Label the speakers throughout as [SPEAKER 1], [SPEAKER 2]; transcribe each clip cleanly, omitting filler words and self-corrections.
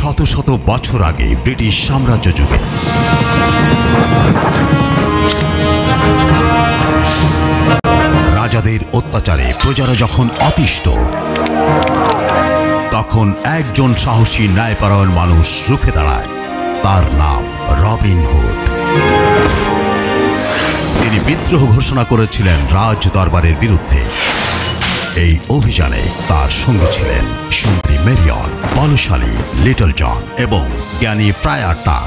[SPEAKER 1] শত শত বছর আগে ব্রিটিশ সাম্রাজ্য যুগে রাজাদের অত্যাচারে প্রজারা যখন অতিষ্ঠ, তখন একজন সাহসী ন্যায়পরায়ণ মানুষ রুখে দাঁড়ায়। তার নাম রবিন হুড। তিনি বিদ্রোহ ঘোষণা করেছিলেন রাজ দরবারের বিরুদ্ধে। এই অভিযানে তার সঙ্গে ছিলেন সুন্দরী মেরিয়ন, বলশালী লিটল জন এবং জ্ঞানী ফ্রায়ার টাক।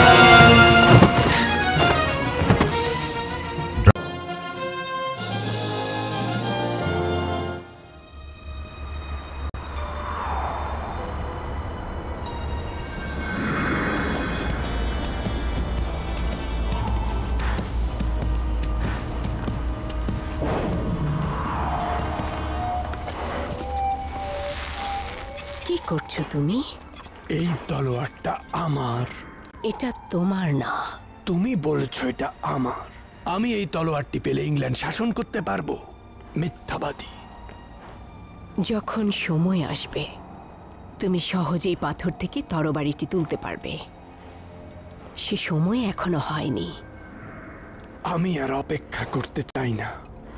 [SPEAKER 2] কি করছো তুমি?
[SPEAKER 3] এই তলোয়ারটা আমার।
[SPEAKER 2] এটা তোমার না।
[SPEAKER 3] তুমি বলেছো এটা আমার। আমি এই তলোয়ারটি পেলে ইংল্যান্ড শাসন করতে পারবো? মিথ্যাবাদী।
[SPEAKER 2] যখন সময় আসবে তুমি সহজেই পাথর থেকে তরবারিটি তুলতে পারবে। সে সময় এখনো হয়নি।
[SPEAKER 3] আমি আর অপেক্ষা করতে চাই না।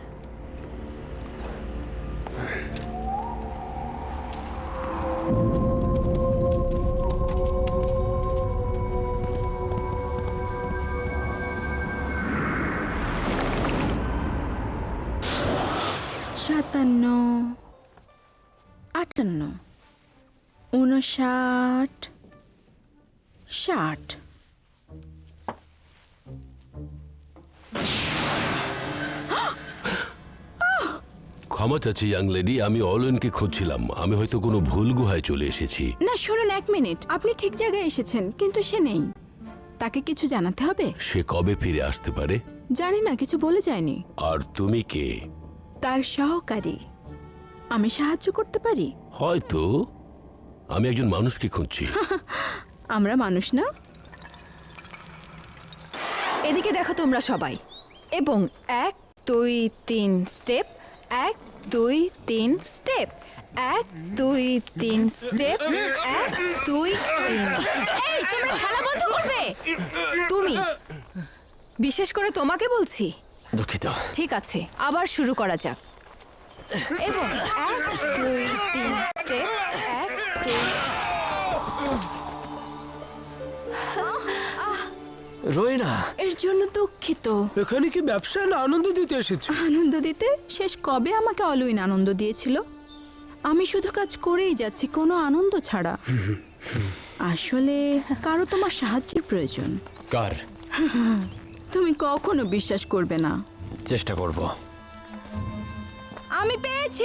[SPEAKER 4] সাতান্ন, আটান্ন, 59, 60।
[SPEAKER 5] ক্ষমা চাচ্ছি ইয়াং লেডি, আমি অলওয়েনকে খুঁজছিলাম। আমি হয়তো কোনো ভুল গুহায় চলে এসেছি।
[SPEAKER 4] না শুনুন, 1 মিনিট। আপনি ঠিক জায়গায় এসেছেন, কিন্তু সে নেই। তাকে কিছু জানাতে হবে।
[SPEAKER 5] সে কবে ফিরে আসতে পারে?
[SPEAKER 4] জানি না, কিছু বলে যায়নি।
[SPEAKER 5] আর তুমি কে?
[SPEAKER 4] তার সহকারী। আমি সাহায্য করতে পারি?
[SPEAKER 5] হয়তো। আমি একজন মানুষকে খুঁজছি।
[SPEAKER 4] আমরা মানুষ না?
[SPEAKER 6] এদিকে দেখো তোমরা সবাই, এবং 1 2 3 স্টেপ, 1 2 3 স্টেপ, 1 2 3 স্টেপ, 1 2 3। এই তোমরা খেলা বন্ধ করবে? তুমি, বিশেষ করে তোমাকে বলছি।
[SPEAKER 3] দুঃখিত।
[SPEAKER 6] ঠিক আছে, আবার শুরু করা যাক। এবং 1 2 3 স্টেপ, 1 2।
[SPEAKER 3] রোয়েনা,
[SPEAKER 4] এর জন্য দুঃখিত।
[SPEAKER 3] এখানে কি ব্যবসা না আনন্দ দিতে এসেছো?
[SPEAKER 4] আনন্দ দিতে? শেষ কবে আমাকে অলুইন আনন্দ দিয়েছিল? আমি শুধু কাজ করেই যাচ্ছি, কোনো আনন্দ ছাড়া। আসলে কারো তোমার সাহায্যের প্রয়োজন।
[SPEAKER 3] কার?
[SPEAKER 4] তুমি কখনো বিশ্বাস করবে না।
[SPEAKER 3] চেষ্টা করব।
[SPEAKER 4] আমি পেয়েছি।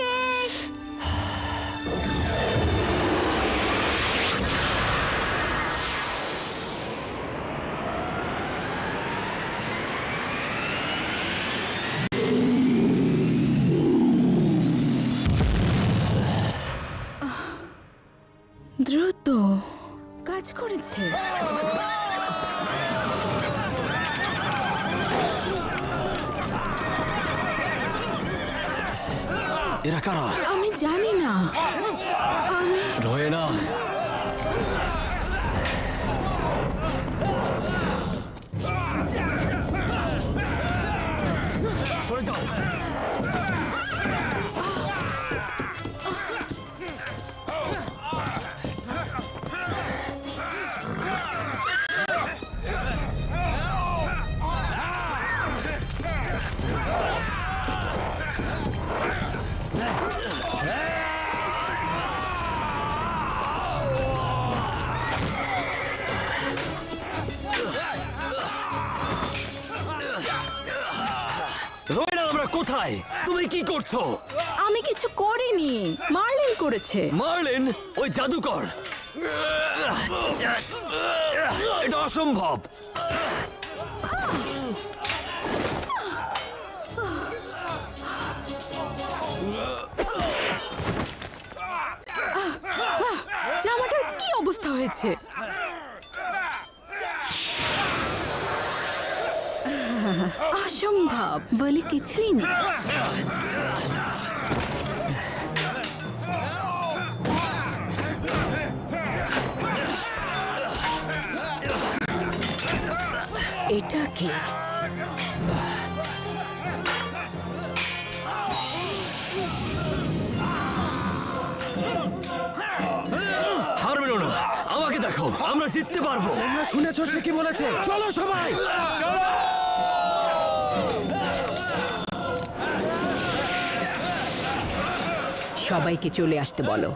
[SPEAKER 4] দ্রুত কাজ করেছে।
[SPEAKER 3] এরা কারা?
[SPEAKER 4] আমি জানি না। আমি
[SPEAKER 3] রোয়েনা, সরে যাও। রোয়েনা, আমরা কোথায়? তুমি কি করছো?
[SPEAKER 4] আমি কিছু করিনি, মার্লিন করেছে।
[SPEAKER 3] মার্লিন ওই জাদুকর। এটা অসম্ভব।
[SPEAKER 4] জামাটার কি অবস্থা হয়েছে? অসম্ভব বলে কিছুই নেই।
[SPEAKER 2] এটা কি?
[SPEAKER 7] হারবে না, আমাকে দেখো, আমরা জিততে পারবো।
[SPEAKER 3] তোমরা শুনেছো সে কি বলেছে? চলো সবাই, চলো।
[SPEAKER 2] সবাইকে চলে আসতে বলো।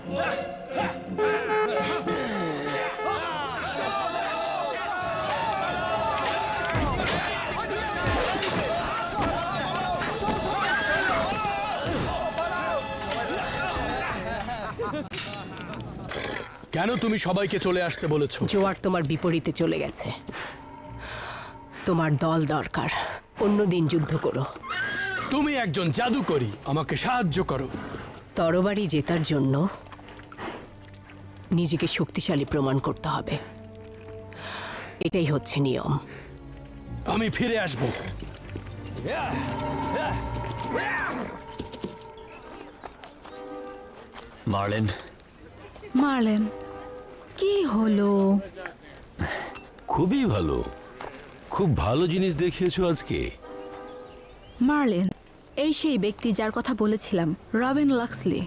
[SPEAKER 3] কেন তুমি সবাইকে চলে আসতে বলেছো?
[SPEAKER 2] জোয়ার তোমার বিপরীতে চলে গেছে। তোমার দল দরকার। অন্যদিন যুদ্ধ করো।
[SPEAKER 3] তুমি একজন জাদুকরী, আমাকে সাহায্য করো।
[SPEAKER 2] তরবারি জেতার জন্য নিজেকে শক্তিশালী প্রমাণ করতে হবে। এটাই হচ্ছে নিয়ম।
[SPEAKER 3] আমি ফিরে আসবো।
[SPEAKER 7] মার্লেন,
[SPEAKER 4] মারলেন? কি হলো?
[SPEAKER 5] খুবই ভালো, খুব ভালো জিনিস দেখিয়েছো আজকে।
[SPEAKER 4] মারলেন এই সেই ব্যক্তি যার কথা বলেছিলাম, রবিন লাক্সলি।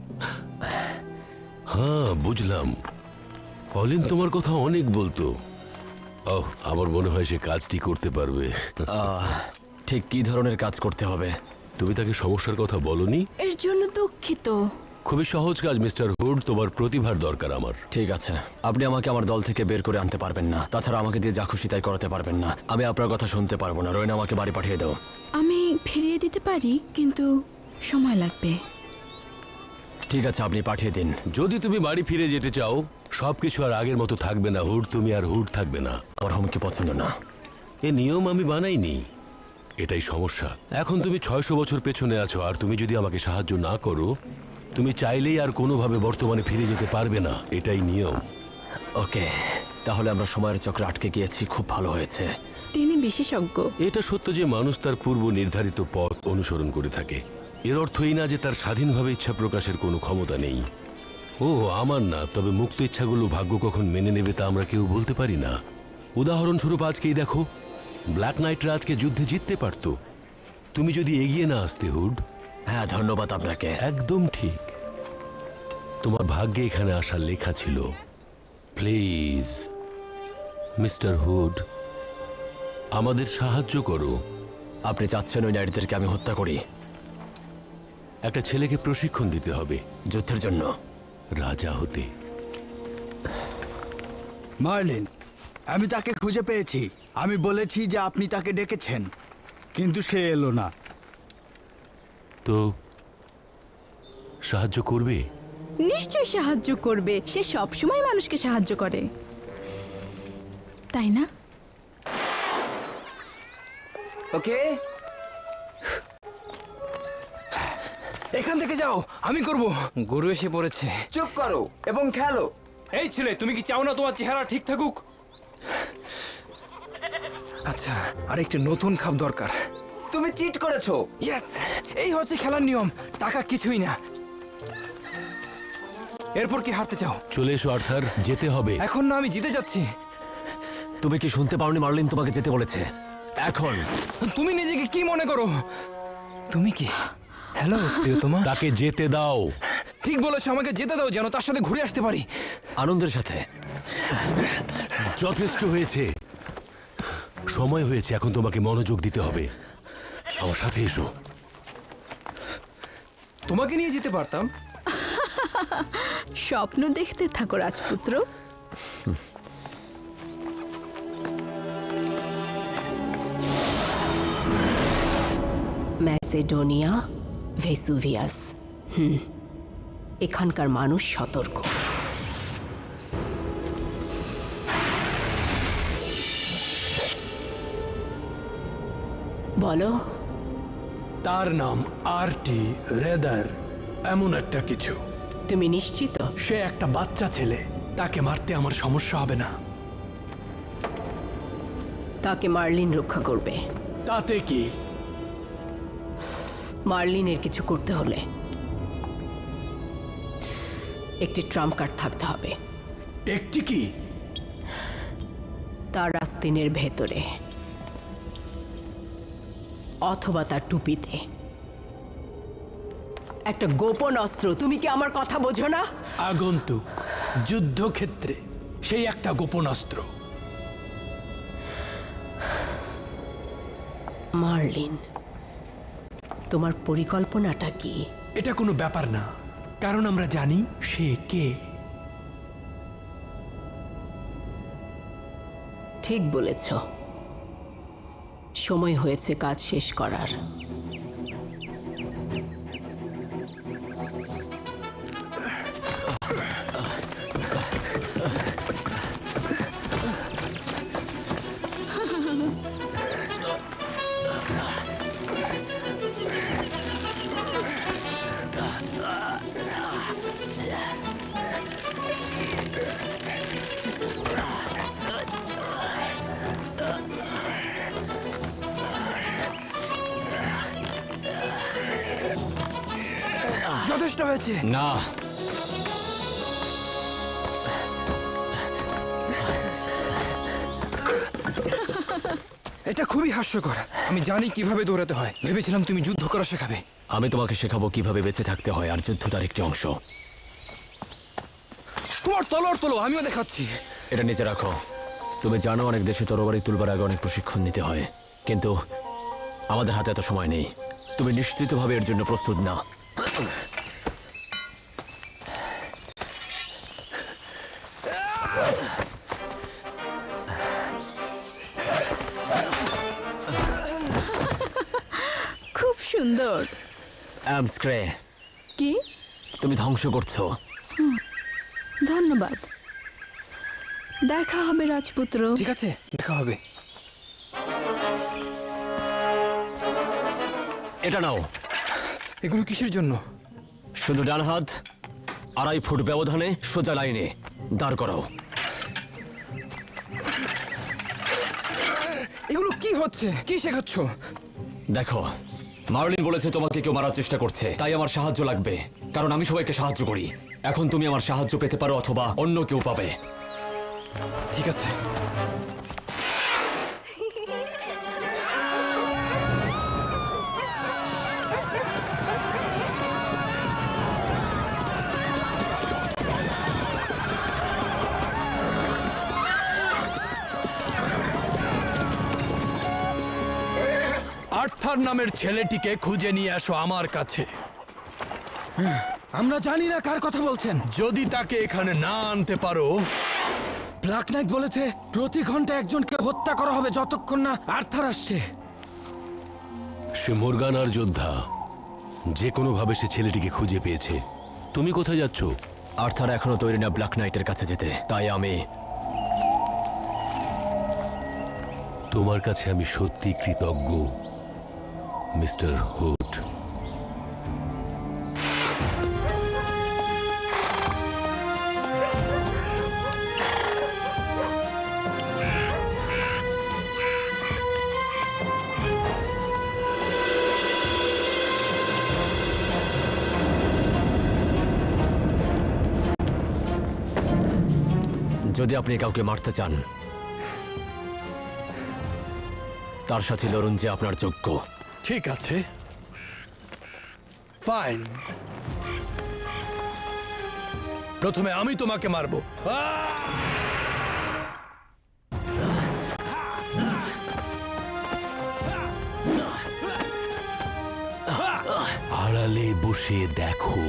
[SPEAKER 5] হ্যাঁ, বুঝলাম। অলিন তোমার কথা অনেক বলতো। ওহ, আমার মনে হয় সে কাজটি করতে পারবে।
[SPEAKER 7] ঠিক কি ধরনের কাজ করতে হবে?
[SPEAKER 5] তুমি তাকে সমস্যার কথা বলনি?
[SPEAKER 4] এর জন্য দুঃখিত।
[SPEAKER 5] খুবই সহজ কাজ মিস্টার হুড, তোমার প্রতিভার দরকার আমার।
[SPEAKER 7] ঠিক আছে, আপনি আমাকে আমার দল থেকে বের করে আনতে পারবেন না। তাছাড়া আমাকে দিয়ে যা খুশি তাই করাতে পারবেন না। আমি আপনার কথা শুনতে পারবো না। রোয়েন, আমাকে বাড়ি পাঠিয়ে দাও।
[SPEAKER 4] আমি ফিরিয়ে দিতে পারি, কিন্তু সময় লাগবে।
[SPEAKER 7] ঠিক আছে, আপনি পাঠিয়ে দিন।
[SPEAKER 5] যদি তুমি বাড়ি ফিরে যেতে চাও, সবকিছু আর আগের মতো থাকবে না হুড, তুমি আর হুড থাকবে না।
[SPEAKER 7] আমার হুমকি পছন্দ না।
[SPEAKER 5] এ নিয়ম আমি বানাইনি, এটাই সমস্যা। এখন তুমি 600 বছর পেছনে আছো, আর তুমি যদি আমাকে সাহায্য না করো, তুমি চাইলেই আর কোনোভাবে বর্তমানে ফিরে যেতে পারবে না। এটাই নিয়ম।
[SPEAKER 7] ওকে, তাহলে আমরা সময়ের চক্রে আটকে গিয়েছি। খুব ভালো হয়েছে।
[SPEAKER 4] তিনি বিশেষজ্ঞ।
[SPEAKER 5] এটা সত্য যে মানুষ তার পূর্ব নির্ধারিত পথ অনুসরণ করে থাকে। এর অর্থ এই না যে তার স্বাধীনভাবে ইচ্ছা প্রকাশের কোনো ক্ষমতা নেই। ও আমার না, তবে মুক্ত ইচ্ছাগুলো ভাগ্য কখন মেনে নেবে তা আমরা কেউ বলতে পারি না। উদাহরণস্বরূপ আজকেই দেখো, ব্ল্যাক নাইটরা আজকে যুদ্ধে জিততে পারত, তুমি যদি এগিয়ে না আসতে হুড।
[SPEAKER 7] হ্যাঁ, ধন্যবাদ আপনাকে।
[SPEAKER 5] একদম ঠিক, তোমার ভাগ্যে এখানে আসার লেখা ছিল। প্লিজ মিস্টার হুড, আমাদের সাহায্য করো।
[SPEAKER 7] আপনি চাচ্ছেন ওই নারীদেরকে আমি হত্যা করি?
[SPEAKER 5] একটা ছেলেকে প্রশিক্ষণ দিতে হবে
[SPEAKER 7] যুদ্ধের জন্য?
[SPEAKER 5] রাজা হতে।
[SPEAKER 8] মার্লিন, আমি তাকে খুঁজে পেয়েছি। আমি বলেছি যে আপনি তাকে ডেকেছেন, কিন্তু সে এলো না।
[SPEAKER 5] তো সাহায্য করবে?
[SPEAKER 4] নিশ্চয় সাহায্য করবে। সে সবসময় মানুষকে সাহায্য করে, তাই না?
[SPEAKER 8] ওকে,
[SPEAKER 3] এখান থেকে যাও, আমি করব।
[SPEAKER 9] গরু এসে পড়েছে।
[SPEAKER 8] চুপ করো এবং খেলো।
[SPEAKER 9] এই ছেলে, তুমি কি চাও না তোমার চেহারা ঠিক থাকুক? আচ্ছা, আর একটু নতুন খাপ দরকার।
[SPEAKER 8] তুমি চিট করেছো।
[SPEAKER 9] ইয়েস, এই হচ্ছে খেলার নিয়ম। টাকা কিছুই না। এরপর কি হারতে চাও?
[SPEAKER 5] চলে এসো আর্থার, যেতে হবে।
[SPEAKER 9] এখন না, আমি জিতে যাচ্ছি।
[SPEAKER 7] তুমি কি শুনতে পারোনি? মার্লিন তোমাকে যেতে বলেছে। এখন
[SPEAKER 9] তুমি নিজেকে কি মনে করো? তুমি কি? হ্যালো প্রিয়তমা।
[SPEAKER 5] তাকে যেতে দাও।
[SPEAKER 9] ঠিক বলেছো, আমাকে যেতে দাও যেন তার সাথে ঘুরে আসতে পারি।
[SPEAKER 7] আনন্দের সাথে।
[SPEAKER 5] যথেষ্ট হয়েছে, সময় হয়েছে। এখন তোমাকে মনোযোগ দিতে হবে। আমার সাথে এসো।
[SPEAKER 9] তোমাকে নিয়ে যেতে পারতাম।
[SPEAKER 4] স্বপ্ন দেখতে থাকো রাজপুত্র।
[SPEAKER 2] Macedonia, Vesuvius. এখানকার মানুষ সতর্ক। বলো।
[SPEAKER 3] তার নাম আরটি রেদার, এমন একটা কিছু।
[SPEAKER 2] তুমি নিশ্চিত?
[SPEAKER 3] সে একটা বাচ্চা ছেলে, তাকে মারতে আমার সমস্যা হবে না।
[SPEAKER 2] তাকে মার্লিন রক্ষা করবে।
[SPEAKER 3] তাতে কি?
[SPEAKER 2] মার্লিনের কিছু করতে হলে একটি ট্রাম্প কার্ড থাকতে হবে।
[SPEAKER 3] একটি কি?
[SPEAKER 2] তার আস্তিনের ভেতরে অথবা তার টুপিতে। একটা গোপন অস্ত্র, তুমি কি আমার কথা বোঝো না?
[SPEAKER 3] আগন্তুক যুদ্ধক্ষেত্রে সেই একটা গোপন অস্ত্র।
[SPEAKER 2] মার্লিন, তোমার পরিকল্পনাটা কি?
[SPEAKER 3] এটা কোনো ব্যাপার না, কারণ আমরা জানি সে কে।
[SPEAKER 2] ঠিক বলেছ, সময় হয়েছে কাজ শেষ করার।
[SPEAKER 9] যথেষ্ট হয়েছে।
[SPEAKER 7] না,
[SPEAKER 9] এটা খুবই হাস্যকর। আমি জানি কিভাবে দৌড়াতে হয়। ভেবেছিলাম তুমি যুদ্ধ করা শেখাবে।
[SPEAKER 7] আমি তোমাকে শেখাবো কিভাবে বেঁচে থাকতে হয়, আর যুদ্ধ তার একটি অংশ।
[SPEAKER 9] তোমার তলোয়ার তোলো, আমিও দেখাচ্ছি।
[SPEAKER 7] এটা নিচে রাখো। তুমি জানো অনেক দেশে তরবারি তুলবার আগে অনেক প্রশিক্ষণ নিতে হয়, কিন্তু আমাদের হাতে এত সময় নেই। তুমি নিশ্চিতভাবে এর জন্য প্রস্তুত না।
[SPEAKER 4] খুব সুন্দর।
[SPEAKER 7] অ্যামস্ক্রে,
[SPEAKER 4] কি?
[SPEAKER 7] তুমি ধ্বংস করছো।
[SPEAKER 4] ধন্যবাদ। দেখা হবে রাজপুত্র।
[SPEAKER 9] ঠিক আছে, দেখা হবে।
[SPEAKER 7] এটা নাও।
[SPEAKER 9] এগুলো কিসের জন্য?
[SPEAKER 7] শুধু ডান হাত 2.5 ফুট ব্যবধানে সোজা লাইনে দাঁড় করাও।
[SPEAKER 9] এগুলো কি হচ্ছে? কি শেখাচ্ছ?
[SPEAKER 7] দেখো, মার্লিন বলেছে তোমাকে কেউ মারার চেষ্টা করছে, তাই আমার সাহায্য লাগবে, কারণ আমি সবাইকে সাহায্য করি। এখন তুমি আমার সাহায্য পেতে পারো অথবা অন্য কেউ পাবে।
[SPEAKER 9] ঠিক আছে।
[SPEAKER 3] আর্থার নামের ছেলেটিকে খুঁজে নিয়ে আসো আমার কাছে।
[SPEAKER 9] আমরা জানি না কার কথা বলছেন।
[SPEAKER 3] যদি তাকে এখানে না আনতে পারো,
[SPEAKER 9] ব্ল্যাক নাইট বলেছে প্রতি ঘন্টা একজনকে হত্যা করা হবে যতক্ষণ না আর্থার আসছে।
[SPEAKER 5] সে মোরগানার যোদ্ধা। যে কোনোভাবে সে ছেলেটিকে খুঁজে পেয়েছে। তুমি কোথায় যাচ্ছ?
[SPEAKER 7] আর্থার এখনো তৈরি না ব্ল্যাক নাইটের কাছে যেতে, তাই আমি
[SPEAKER 5] তোমার কাছে আমি সত্যি কৃতজ্ঞ, মিস্টার হুড।
[SPEAKER 7] যদি আপনি কাউকে মারতে চান, তার সাথে লড়ুন যে আপনার যোগ্য।
[SPEAKER 3] ঠিক আছে, ফাইন। প্রথমে আমি তোমাকে মারবো।
[SPEAKER 5] আড়ালে বসে দেখো।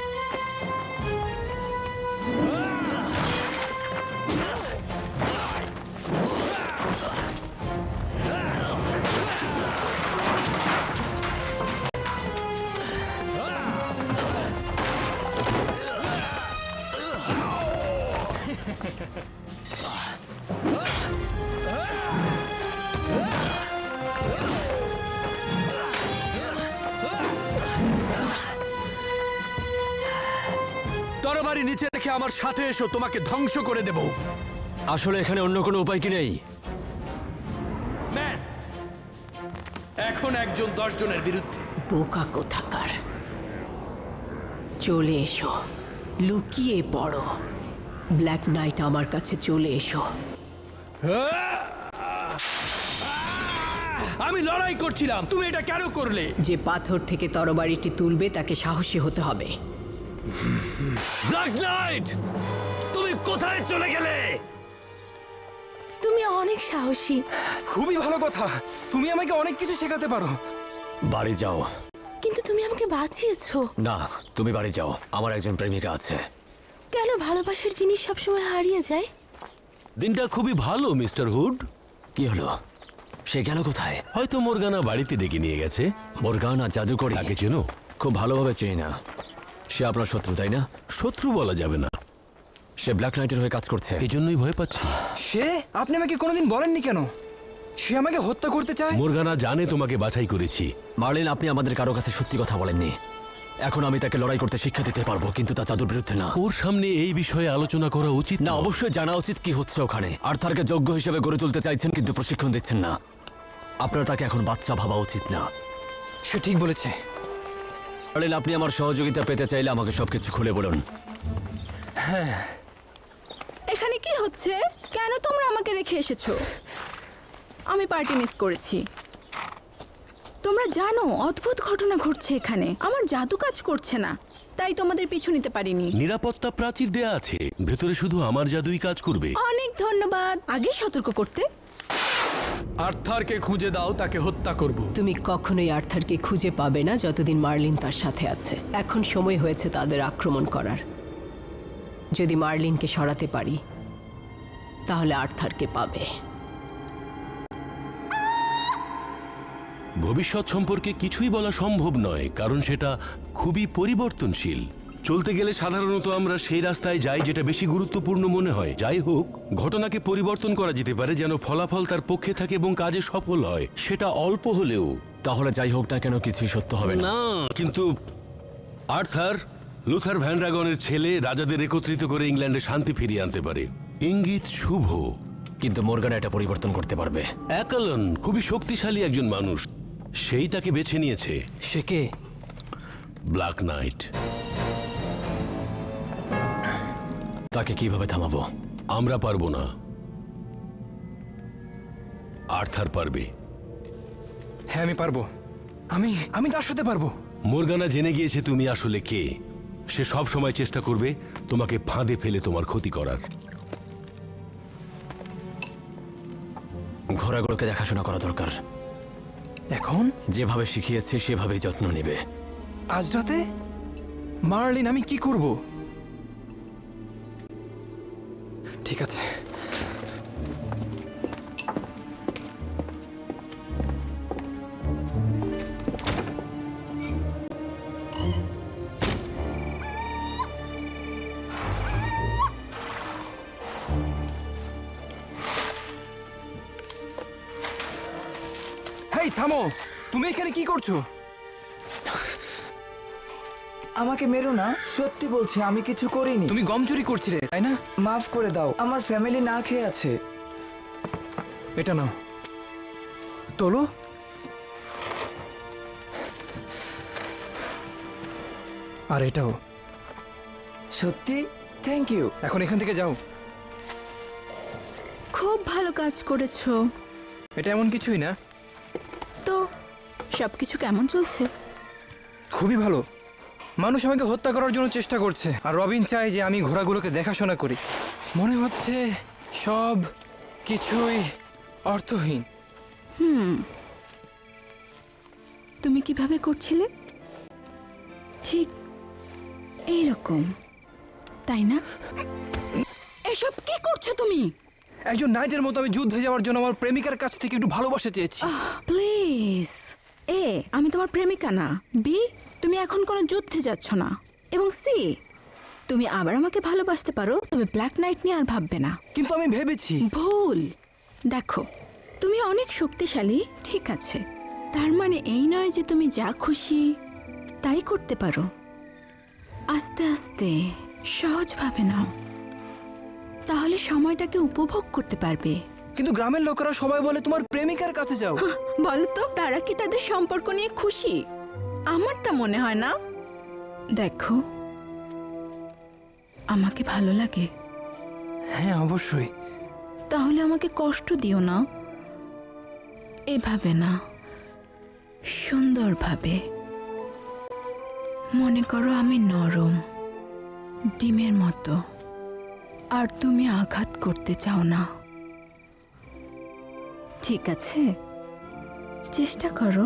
[SPEAKER 3] তরবারি নিচে রেখে আমার সাথে এসো, তোমাকে ধ্বংস করে দেব।
[SPEAKER 7] আসলে এখানে অন্য কোনো উপায় কি নেই?
[SPEAKER 3] ম্যান, এখন একজন 10 জনের বিরুদ্ধে।
[SPEAKER 2] বোকা কোথাকার। চলে এসো, লুকিয়ে পড়ো। ব্ল্যাক নাইট আমার কাছে চলে এসো।
[SPEAKER 3] আমি লড়াই করছিলাম, তুমি এটা কেন করলে?
[SPEAKER 2] যে পাথর থেকে তরবারিটি তুলবে তাকে সাহসী হতে হবে।
[SPEAKER 7] ব্ল্যাক নাইট, তুমি কোথায় চলে গেলে?
[SPEAKER 6] তুমি অনেক সাহসী।
[SPEAKER 9] খুবই ভালো কথা, তুমি আমাকে অনেক কিছু শেখাতে পারো।
[SPEAKER 7] বাড়ি যাও।
[SPEAKER 6] কিন্তু তুমি আমাকে বাঁচিয়েছো।
[SPEAKER 7] না, তুমি বাড়ি যাও, আমার একজন প্রেমিকা আছে।
[SPEAKER 6] কেন ভালোবাসার জিনিস সবসময় হারিয়ে যায়?
[SPEAKER 5] দিনটা খুবই ভালো মিস্টার হুড।
[SPEAKER 7] কি হলো? সে গেল কোথায়?
[SPEAKER 5] হয়তো মোরগানা বাড়িতে ডেকে নিয়ে গেছে।
[SPEAKER 7] মোরগানা জাদুকরি?
[SPEAKER 5] তাকে চেনো?
[SPEAKER 7] খুব ভালোভাবে চিনি না। সে আপনার শত্রু, তাই না?
[SPEAKER 5] শত্রু বলা যাবে না,
[SPEAKER 7] সে ব্ল্যাক নাইটের হয়ে কাজ করছে।
[SPEAKER 5] এই জন্যই ভয় পাচ্ছি।
[SPEAKER 9] সে? আপনি আমাকে কোনোদিন বলেননি কেন সে আমাকে হত্যা করতে চায়?
[SPEAKER 5] মোরগানা জানে তোমাকে বাছাই করেছি।
[SPEAKER 7] মার্লিন, আপনি আমাদের কারো কাছে সত্যি কথা বলেননি। এখন আমি তাকে লড়াই করতে শিক্ষা দিতে পারবো, কিন্তু তা জাদুর বিরুদ্ধে না।
[SPEAKER 5] ওর সামনে এই বিষয়ে আলোচনা করা উচিত
[SPEAKER 7] না, অবশ্যই জানা উচিত কি হচ্ছে ওখানে। আর্থারকে যোগ্য হিসেবে গড়ে তুলতে চাইছেন, কিন্তু প্রশিক্ষণ দিচ্ছেন না। আপনার তাকে এখন বাচ্চা ভাবা উচিত না।
[SPEAKER 9] সে ঠিক বলেছে।
[SPEAKER 7] মার্লিন, আপনি আমার সহযোগিতা পেতে চাইলে আমাকে সবকিছু খুলে বলুন।
[SPEAKER 4] এখানে কি হচ্ছে? কেন তোমরা আমাকে রেখে এসেছো? আমি পার্টি মিস করেছি। তোমরা জানো অদ্ভুত ঘটনা ঘটছে এখানে। আমার জাদু কাজ করছে না, তাই তোমাদের পিছু নিতে পারিনি।
[SPEAKER 5] নিরাপত্তা প্রাচীর দেয়া আছে, ভেতরে শুধু আমার জাদুই কাজ করবে।
[SPEAKER 4] অনেক ধন্যবাদ। আগে সতর্ক করতে।
[SPEAKER 3] আর্থারকে খুঁজে দাও, তাকে হত্যা করব।
[SPEAKER 2] তুমি কখনোই আর্থারকে খুঁজে পাবে না যতদিন মার্লিন তার সাথে আছে। এখন সময় হয়েছে তাদের আক্রমণ করার। যদি মার্লিনকে সরাতে পারি তাহলে আর্থারকে পাবে।
[SPEAKER 5] ভবিষ্যৎ সম্পর্কে কিছুই বলা সম্ভব নয়, কারণ সেটা খুবই পরিবর্তনশীল। চলতে গেলে সাধারণত আমরা সেই রাস্তায় যাই যেটা বেশি গুরুত্বপূর্ণ মনে হয়। যাই হোক, ঘটনাকে পরিবর্তন করা যেতে পারে যেন ফলাফল তার পক্ষে থাকে এবং কাজে সফল হয়, সেটা অল্প হলেও।
[SPEAKER 7] তাহলে যাই হোক না কেন, কিছুই সত্য হবে না।
[SPEAKER 5] না, কিন্তু আর্থার লুথার ভ্যানড্রাগনের ছেলে, রাজাদের একত্রিত করে ইংল্যান্ডে শান্তি ফিরিয়ে আনতে পারে। ইঙ্গিত শুভ,
[SPEAKER 7] কিন্তু মোরগানা এটা পরিবর্তন করতে পারবে।
[SPEAKER 5] অ্যাকালন খুবই শক্তিশালী একজন মানুষ, সেই তাকে বেছে নিয়েছে।
[SPEAKER 9] সে কে?
[SPEAKER 5] Black Knight.
[SPEAKER 7] তাকে কিভাবে থামাবো?
[SPEAKER 5] আমরা পারবো না, আর্থার পারবে।
[SPEAKER 9] হ্যাঁ, আমি পারবো। আমি তার সাথে পারবো।
[SPEAKER 5] মোরগানা জেনে গিয়েছে তুমি আসলে কে। সে সব সময় চেষ্টা করবে তোমাকে ফাঁদে ফেলে তোমার ক্ষতি করার।
[SPEAKER 7] ঘোড়াগুলোকে দেখাশোনা করা দরকার।
[SPEAKER 9] এখন
[SPEAKER 7] যেভাবে শিখিয়েছে সেভাবেই যত্ন নেবে।
[SPEAKER 9] আজ রাতে? মার্লিন, আমি কি করব? ঠিক আছে। হেই, থামো! তুমি এখানে কি করছো?
[SPEAKER 10] আমাকে মেরো না, সত্যি বলছি আমি কিছু করিনি।
[SPEAKER 9] তুমি গম চুরি করছিলে, তাই না?
[SPEAKER 10] মাফ করে দাও, আমার ফ্যামিলি না খেয়ে আছে।
[SPEAKER 9] এটা নাও, তোলো। আর এটাও।
[SPEAKER 10] সত্যি? Thank you.
[SPEAKER 9] এখন এখান থেকে যাও।
[SPEAKER 4] খুব ভালো কাজ করেছো।
[SPEAKER 9] এটা এমন কিছুই না।
[SPEAKER 4] তো সবকিছু কেমন চলছে?
[SPEAKER 9] খুবই ভালো। মানুষ আমাকে হত্যা করার জন্য চেষ্টা করছে, আর রবিন চায় যে আমি ঘোড়াগুলোকে দেখাশোনা করি। মনে হচ্ছে সব কিছুই অর্থহীন।
[SPEAKER 4] তুমি কিভাবে করছিলে? ঠিক এইরকম, তাই না? এসব কি করছো তুমি?
[SPEAKER 9] একজন নাইটের মতো আমি যুদ্ধে যাওয়ার জন্য আমার প্রেমিকার কাছ থেকে একটু ভালোবাসা চেয়েছি।
[SPEAKER 4] প্লিজ। আমি তোমার প্রেমিকা না। বি, তুমি এখন কোনো যুদ্ধে যাচ্ছ না। এবং সি, তুমি আবার আমাকে ভালোবাসতে পারো, তবে ব্ল্যাক নাইট নিয়ে আর ভাববে না।
[SPEAKER 9] কিন্তু আমি ভেবেছি।
[SPEAKER 4] ভুল। দেখো, তুমি অনেক শক্তিশালী, ঠিক আছে, তার মানে এই নয় যে তুমি যা খুশি তাই করতে পারো। আস্তে আস্তে সহজভাবে নাও, তাহলে সময়টাকে উপভোগ করতে পারবে।
[SPEAKER 9] কিন্তু গ্রামের লোকেরা সবাই বলে তোমার প্রেমিকার কাছে যাও।
[SPEAKER 4] বলো তো, তারা কি তাদের সম্পর্ক নিয়ে খুশি? আমার তা মনে হয় না। দেখো, আমাকে ভালো লাগে।
[SPEAKER 9] হ্যাঁ, অবশ্যই।
[SPEAKER 4] তাহলে আমাকে কষ্ট দিও না। এভাবে না, সুন্দরভাবে। মনে করো আমি নরম, ডিমের মতো, আর তুমি আঘাত করতে চাও না। ঠিক আছে, চেষ্টা করো।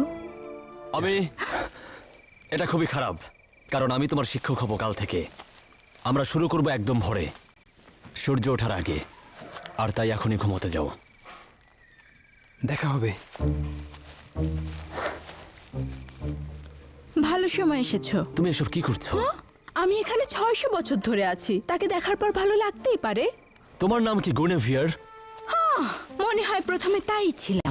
[SPEAKER 7] এটা খুবই খারাপ, কারণ আমি তোমার শিক্ষক হব কাল থেকে। আমরা শুরু করব একদম ভোরে, সূর্য ওঠার আগে, আর তাই এখনই ঘুমোতে যাও।
[SPEAKER 9] দেখা হবে।
[SPEAKER 4] ভালো সময় এসেছো।
[SPEAKER 7] তুমি এসব কি করছো?
[SPEAKER 4] আমি এখানে 600 বছর ধরে আছি, তাকে দেখার পর ভালো লাগতেই পারে।
[SPEAKER 7] তোমার নাম কি গুনেভিয়ার?
[SPEAKER 4] মনে হয় প্রথমে তাই ছিলাম।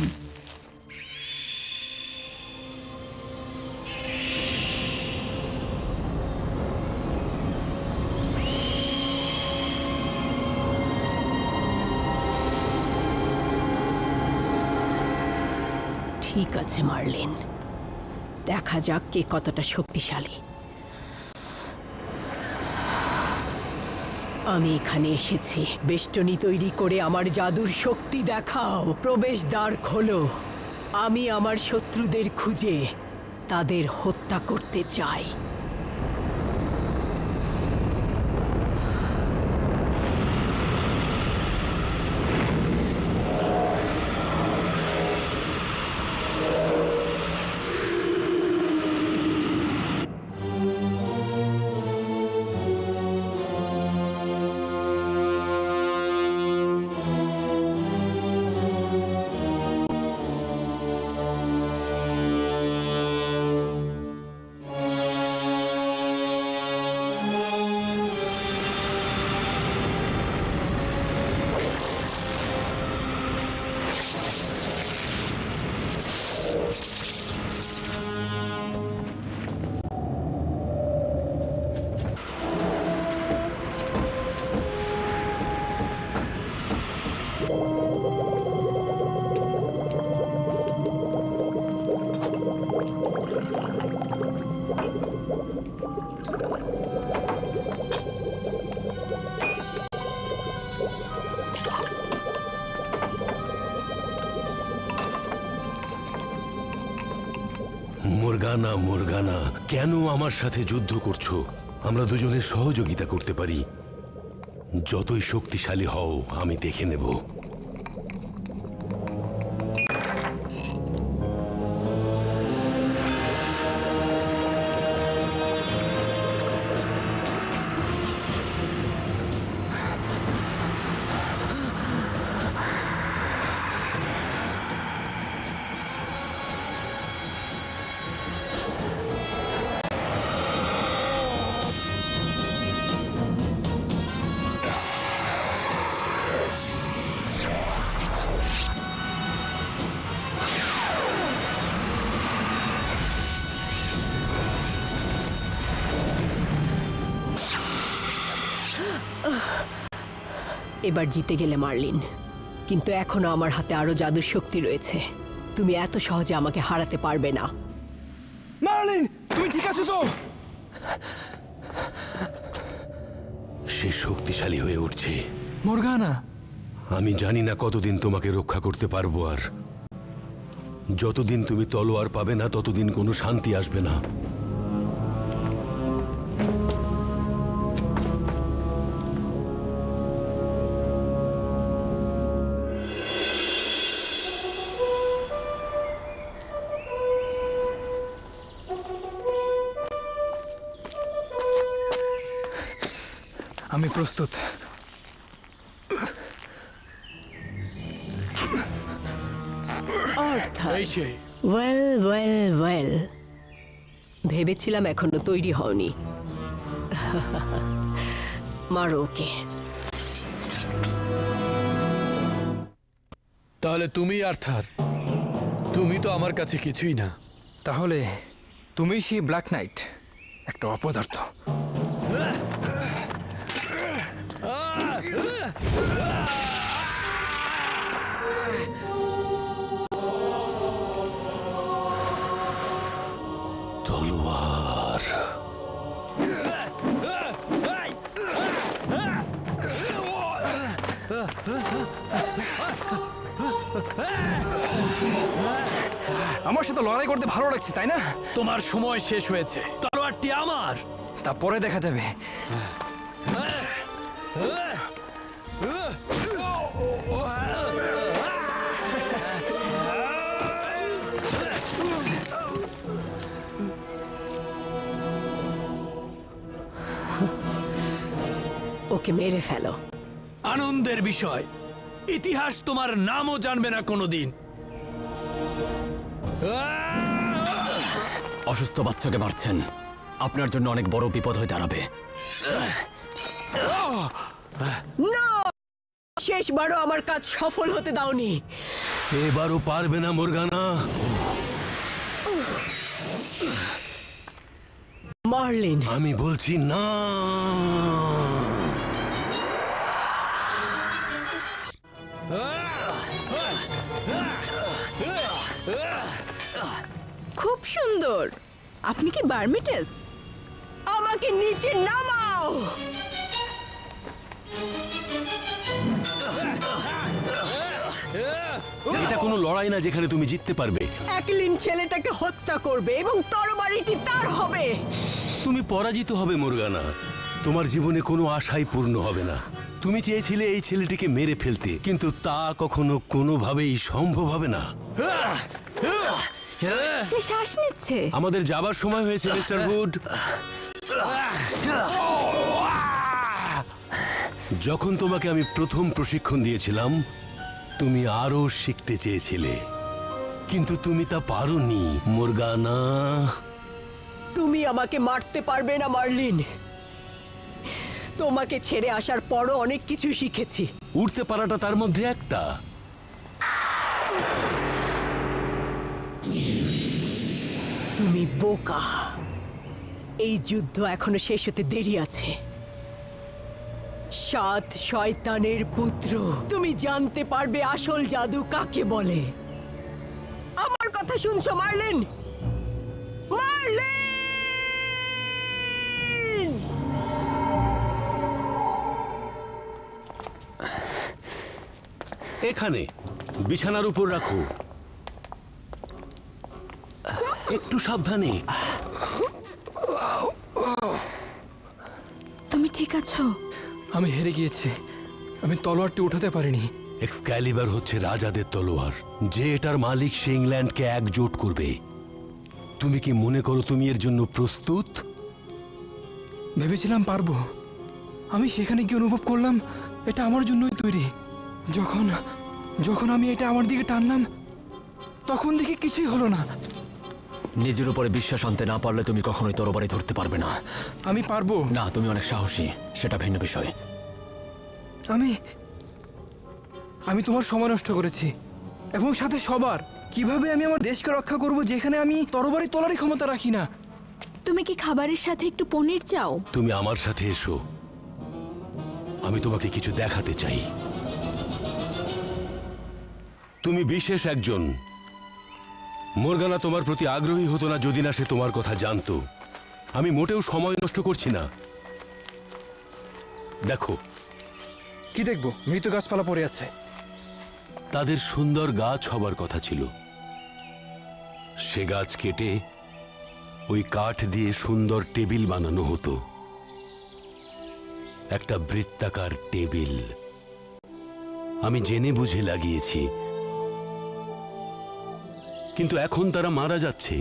[SPEAKER 2] ঠিক আছে মার্লিন, দেখা যাক কে কতটা শক্তিশালী। আমি এখানে এসেছি বেষ্টনী তৈরি করে আমার জাদুর শক্তি দেখাও। প্রবেশদ্বার খোলো। আমি আমার শত্রুদের খুঁজে তাদের হত্যা করতে চাই।
[SPEAKER 5] মুরগানা, মুরগানা, কেন আমার সাথে যুদ্ধ করছো? আমরা দুজনের সহযোগিতা করতে পারি। যতই শক্তিশালী হও, আমি দেখে নেব।
[SPEAKER 2] এবার জিতে গেলে মার্লিন, কিন্তু এখনো আমার হাতে আরো জাদুর শক্তি রয়েছে। তুমি এত সহজে আমাকে হারাতে পারবে না।
[SPEAKER 9] মার্লিন, তুমি ঠিক আছো তো?
[SPEAKER 5] সে শক্তিশালী হয়ে উঠছে।
[SPEAKER 9] মুরগানা,
[SPEAKER 5] আমি জানি না কতদিন তোমাকে রক্ষা করতে পারবো, আর যতদিন তুমি তলোয়ার পাবে না ততদিন কোনো শান্তি আসবে না।
[SPEAKER 9] আমি প্রস্তুত।
[SPEAKER 2] ওয়েল ওয়েল ওয়েল, ভেবেছিলাম এখনো তৈরি হওনি। মারো ওকে।
[SPEAKER 3] তাহলে তুমি আর্থার, তুমি তো আমার কাছে কিছুই না।
[SPEAKER 9] তাহলে তুমি সেই ব্ল্যাক নাইট, একটা অপদার্থ।
[SPEAKER 5] তলোয়ার।
[SPEAKER 9] আমার সাথে লড়াই করতে ভালো লাগছে, তাই না?
[SPEAKER 3] তোমার সময় শেষ হয়েছে, তলোয়ারটি আমার।
[SPEAKER 9] তা পরে দেখা যাবে।
[SPEAKER 2] ওকে মেরে ফেলো।
[SPEAKER 3] আনন্দের বিষয়, ইতিহাস তোমার নামও জানবে না কোনোদিন।
[SPEAKER 7] অসুস্থ বাচ্চাকে মারছেন, আপনার জন্য অনেক বড় বিপদ হয়ে দাঁড়াবে।
[SPEAKER 2] না, শেষবারও আমার কাজ সফল হতে দাওনি।
[SPEAKER 5] এবারও পারবে না মোরগানা।
[SPEAKER 2] মার্লিন,
[SPEAKER 5] আমি বলছি না।
[SPEAKER 4] খুব সুন্দর। আপনি কি বার্মিটেস?
[SPEAKER 2] আমাকে নিচে নামাও।
[SPEAKER 5] এটা কোনো লড়াই না যেখানে তুমি জিততে পারবে।
[SPEAKER 2] একলিন ছেলেটাকে হত্যা করবে এবং তরবারিটি তার হবে।
[SPEAKER 5] তুমি পরাজিত হবে মোরগানা। তোমার জীবনে কোনো আশাই পূর্ণ হবে না। তুমি চেয়েছিলে এই ছেলেটিকে মেরে ফেলতে, কিন্তু তা কখনো কোনোভাবেই সম্ভব হবে না।
[SPEAKER 4] সে শ্বাস নিচ্ছে।
[SPEAKER 5] আমাদের যাবার সময় হয়েছে মিস্টার উড। যখন তোমাকে আমি প্রথম প্রশিক্ষণ দিয়েছিলাম, তুমি আরো শিখতে চেয়েছিলে, কিন্তু তুমি তা পারোনি মোরগানা।
[SPEAKER 2] তুমি আমাকে মারতে পারবে না মার্লিন। তোমাকে ছেড়ে আসার পরও অনেক কিছু শিখেছি।
[SPEAKER 5] উঠতে পারাটা তার মধ্যে একটা।
[SPEAKER 2] তুমি বোকা। এই যুদ্ধ এখনো শেষ হতে দেরি আছে। 7 শয়তানের পুত্র, তুমি জানতে পারবে আসল জাদু কাকে বলে। আমার কথা শুনছো মার্লিন? মার্লিন!
[SPEAKER 5] এখানে বিছানার উপর রাখো। একটু সাবধানে।
[SPEAKER 4] তুমি ঠিক আছো?
[SPEAKER 9] আমি হেরে গিয়েছি। আমি তলোয়ারটি উঠাতে পারিনি।
[SPEAKER 5] এক্সক্যালিবার হচ্ছে রাজাদের তলোয়ার। যে এটার মালিক সে ইংল্যান্ডকে একজোট করবে। তুমি কি মনে করো তুমি এর জন্য প্রস্তুত?
[SPEAKER 9] ভেবেছিলাম পারবো। আমি সেখানে গিয়ে অনুভব করলাম এটা আমার জন্যই তৈরি। যখন যখন আমি এটা আমার দিকে টানলাম, তখন দেখি কিছুই হলো না।
[SPEAKER 7] নিজের উপরে বিশ্বাস আনতে না পারলে তুমি কখনোই তরবারি ধরতে পারবে না।
[SPEAKER 9] আমি পারবো।
[SPEAKER 7] না, তুমি অনেক সাহসী, সেটা ভিন্ন বিষয়।
[SPEAKER 9] আমি তোমার সময় নষ্ট করেছি, এবং সাথে সবার। কিভাবে আমি আমার দেশকে রক্ষা করব যেখানে আমি তরবারি তোলারই ক্ষমতা রাখি না?
[SPEAKER 4] তুমি কি খাবারের সাথে একটু পনির চাও?
[SPEAKER 5] তুমি আমার সাথে এসো। আমি তোমাকে কিছু দেখাতে চাই। তুমি বিশেষ একজন। মোরগানা তোমার প্রতি আগ্রহী হতো না যদি না সে তোমার কথা জানতো। আমি মোটেও সময় নষ্ট করছি না। দেখো।
[SPEAKER 9] কি দেখবো? মৃত গাছপালা পড়ে আছে।
[SPEAKER 5] তাদের সুন্দর গাছ হবার কথা ছিল। সে গাছ কেটে ওই কাঠ দিয়ে সুন্দর টেবিল বানানো হতো। একটা বৃত্তাকার টেবিল। আমি জেনে বুঝে লাগিয়েছি, কিন্তু এখন তারা মারা যাচ্ছে।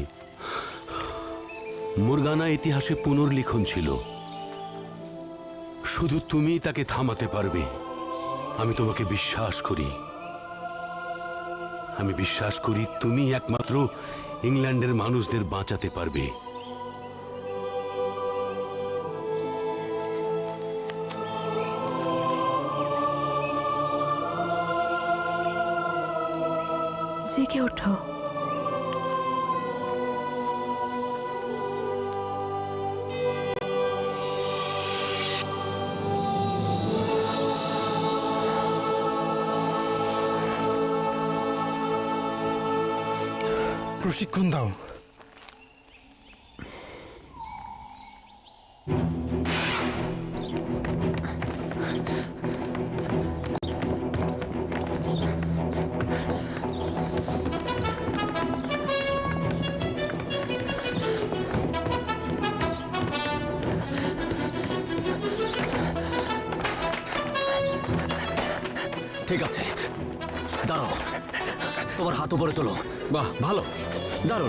[SPEAKER 5] মোরগানা ইতিহাসে পুনর্লিখন ছিল। শুধু তুমি তাকে থামাতে পারবে। আমি তোমাকে বিশ্বাস করি। আমি বিশ্বাস করি তুমি একমাত্র ইংল্যান্ডের মানুষদের বাঁচাতে পারবে।
[SPEAKER 4] জেগে ওঠো।
[SPEAKER 9] প্রশিক্ষণ দাও।
[SPEAKER 7] ঠিক আছে, দাঁড়াও, তোমার হাত উপরে তোলো। বাহ, ভালো, দারুণ।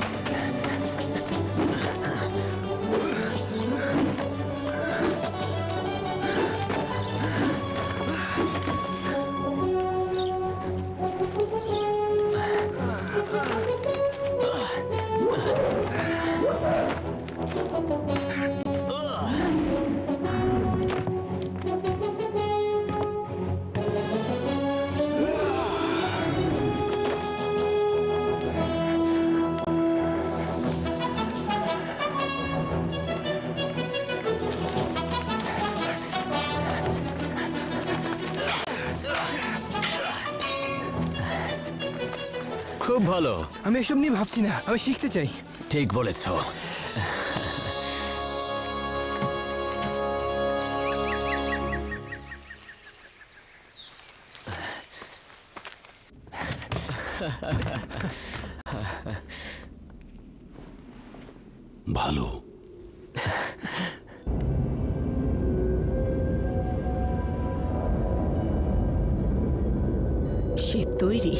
[SPEAKER 7] খুব ভালো।
[SPEAKER 9] আমি এসব নিয়ে ভাবছি না, আমি শিখতে চাই।
[SPEAKER 7] ঠিক বলেছ।
[SPEAKER 5] ভালো।
[SPEAKER 2] সে তৈরি।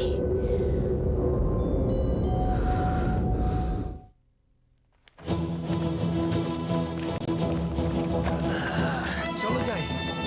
[SPEAKER 9] চলো যাই।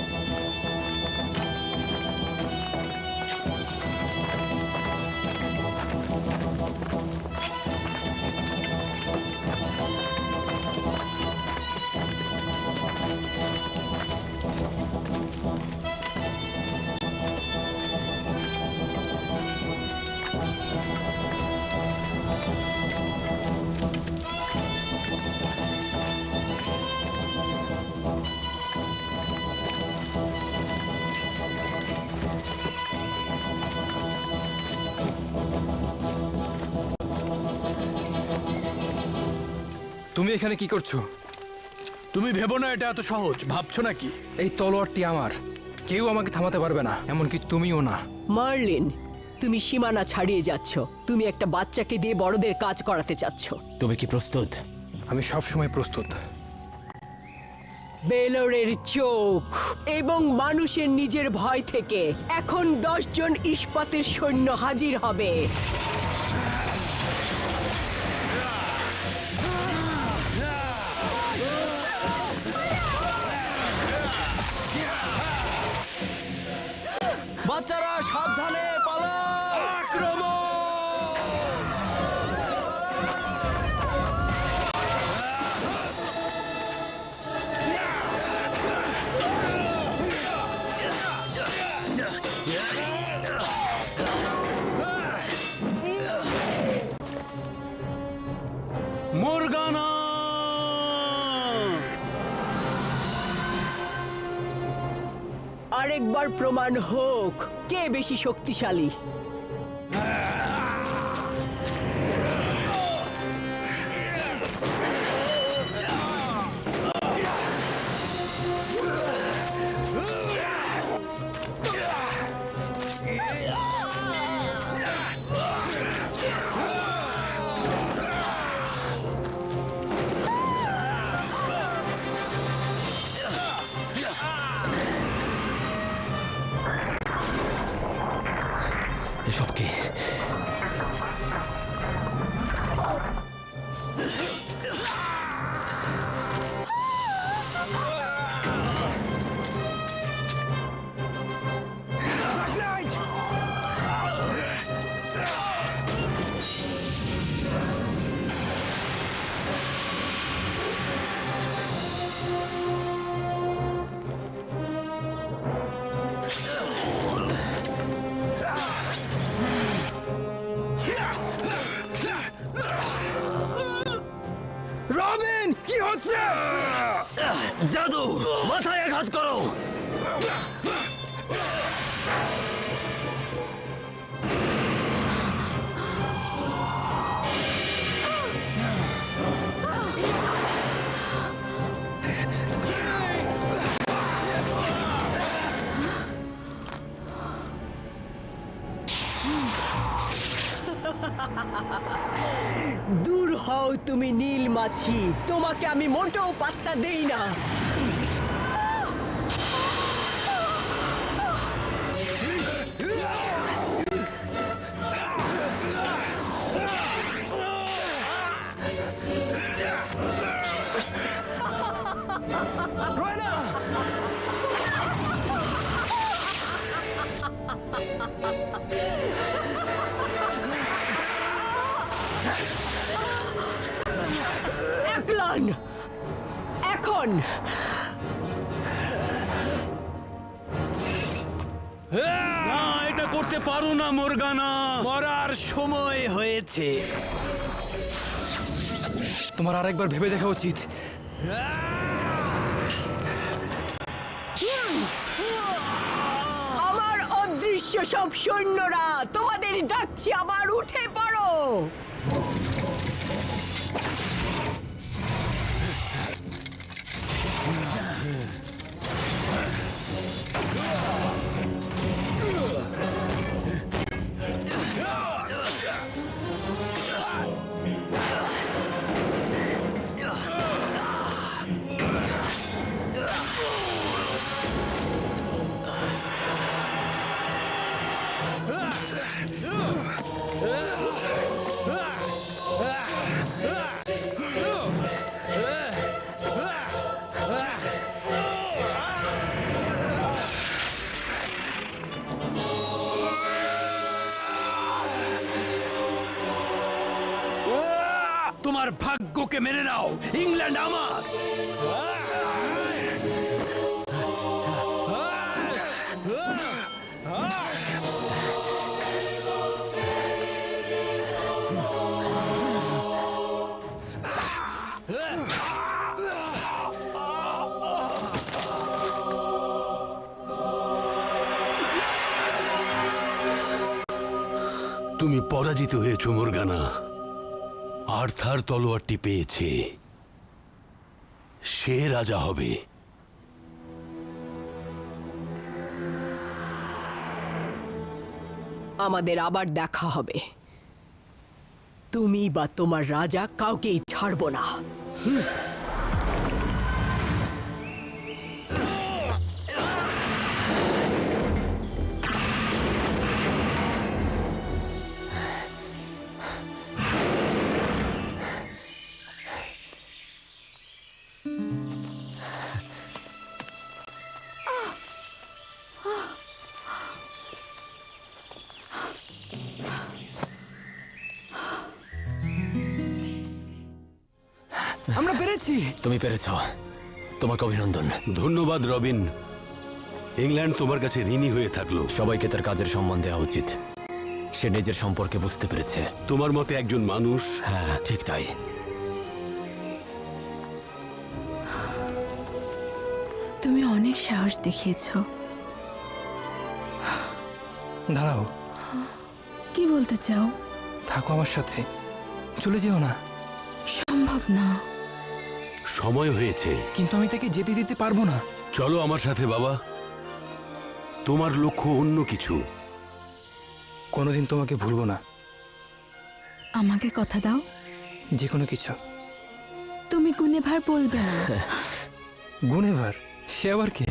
[SPEAKER 9] তুমি এখানে কি করছো?
[SPEAKER 3] তুমি ভেবো না এটা এত সহজ, ভাবছো নাকি?
[SPEAKER 9] এই তলোয়ারটি আমার, কেউ আমাকে থামাতে পারবে না, এমনকি তুমিও না।
[SPEAKER 2] মার্লিন, তুমি সীমানা ছাড়িয়ে যাচ্ছ। তুমি একটা বাচ্চাকে দিয়ে বড়দের কাজ করাতে চাচ্ছ।
[SPEAKER 7] তুমি কি প্রস্তুত?
[SPEAKER 9] আমি সব সময় প্রস্তুত।
[SPEAKER 2] বেলরের চোখ এবং মানুষের নিজের ভয় থেকে এখন 10 জন ইস্পাতের সৈন্য হাজির হবে।
[SPEAKER 8] বাচ্চারা সাবধানে পালাও! আক্রমণ!
[SPEAKER 3] মোরগানা!
[SPEAKER 2] আরেকবার প্রমাণ হোক কে বেশি শক্তিশালী।
[SPEAKER 7] এসব কি?
[SPEAKER 9] রবিন, কি হচ্ছে?
[SPEAKER 7] জাদু! মাথায় আঘাত করো!
[SPEAKER 2] দূর হও তুমি নীল মাছি, তোমাকে আমি মোটেও পাত্তা দেই না। একলন, এখন
[SPEAKER 3] না, এটা করতে পারো না মোরগানা। মরার সময় হয়েছে।
[SPEAKER 9] তোমার আরেকবার ভেবে দেখা উচিত।
[SPEAKER 2] আমার অদৃশ্য সব সৈন্যরা তোমাদের ডাকছি, আবার উঠে পড়ো।
[SPEAKER 3] তোমার ভাগ্যকে মেনে নাও, ইংল্যান্ড আমার। তুমি পরাজিত হয়েছো মোরগানা। আর্থার তলোয়ারটি পেয়েছে, সে রাজা হবে।
[SPEAKER 2] আমাদের আবার দেখা হবে। তুমি বা তোমার রাজা কাউকেই ছাড়বো না।
[SPEAKER 9] আমরা পেরেছি।
[SPEAKER 7] তুমি পেরেছো, তোমাকে অভিনন্দন।
[SPEAKER 5] ধন্যবাদ রবিন। ইংল্যান্ড তোমার কাছে ঋণী হয়ে থাকলো।
[SPEAKER 7] সবাইকে তার কাজের সম্মান দেওয়া উচিত। সে নিজের সম্পর্কে বুঝতে পেরেছে।
[SPEAKER 5] তোমার মতে একজন মানুষ।
[SPEAKER 7] হ্যাঁ, ঠিক তাই।
[SPEAKER 4] তুমি অনেক সাহস দেখিয়েছো।
[SPEAKER 9] দাঁড়াও,
[SPEAKER 4] কি বলতে চাও?
[SPEAKER 9] থাকো আমার সাথে, চলে যেও না।
[SPEAKER 4] সম্ভব না।
[SPEAKER 5] সময় হয়েছে।
[SPEAKER 9] কিন্তু আমি তাকে যেতে দিতে পারবো না।
[SPEAKER 5] চলো আমার সাথে বাবা, তোমার লক্ষ্য অন্য কিছু।
[SPEAKER 9] কোনোদিন তোমাকে ভুলবো না।
[SPEAKER 4] আমাকে কথা দাও,
[SPEAKER 9] যে কোনো কিছু।
[SPEAKER 4] তুমি গুনেভার বলবে না।
[SPEAKER 9] গুনেভার? সে আবার কে?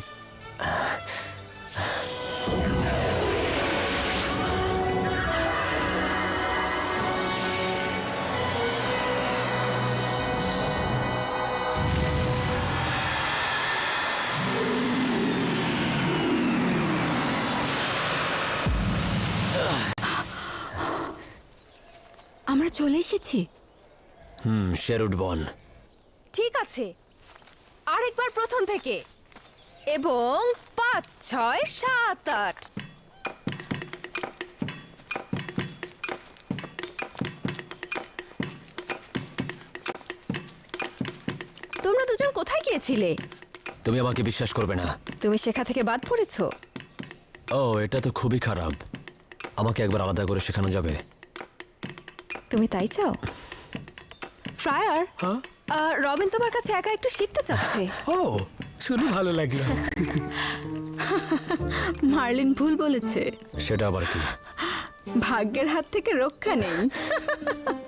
[SPEAKER 4] আমরা চলে এসেছি।
[SPEAKER 7] শেরুড বন।
[SPEAKER 6] ঠিক আছে, আরেকবার প্রথম থেকে। এবং 5, 6, 7, 8। তোমরা দুজন কোথায় গিয়েছিলে?
[SPEAKER 7] তুমি আমাকে বিশ্বাস করবে না।
[SPEAKER 6] তুমি শেখা থেকে বাদ পড়েছো।
[SPEAKER 7] ও, এটা তো খুবই খারাপ। আমাকে একবার আলাদা করে শেখানো যাবে?
[SPEAKER 6] তুমি তাই চাও? ফ্রায়ার, রবিন তোমার কাছে একা একটু শিখতে চাচ্ছে।
[SPEAKER 3] ও, শুনে ভালো লাগলো।
[SPEAKER 4] মার্লিন ভুল বলেছে।
[SPEAKER 7] সেটা আবার কি?
[SPEAKER 4] ভাগ্যের হাত থেকে রক্ষা নেই।